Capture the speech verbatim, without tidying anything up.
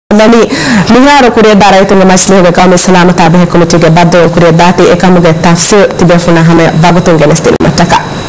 nani miharo kuria dara itunga masliga kami salama tabe komitiga baddo kuria dati e kamuga tafsu tibe funa hame bagotunga nestil mataka